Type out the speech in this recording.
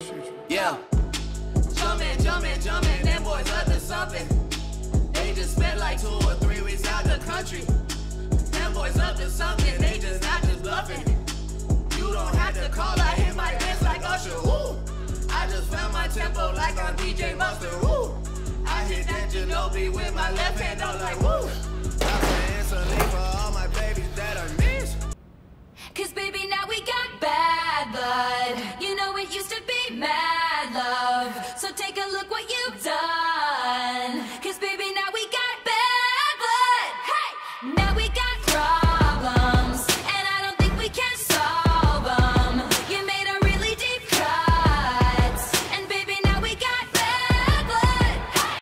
Yeah. Jumpin', them boys up to something. They just spent like 2 or 3 weeks out the country. Them boys up to something, they just not just bluffing. You don't have to call, I hit my dance like Usher, woo. I just found my tempo like I'm DJ Mustard, woo. I hit that Ginobili with my left hand, I was like, woo.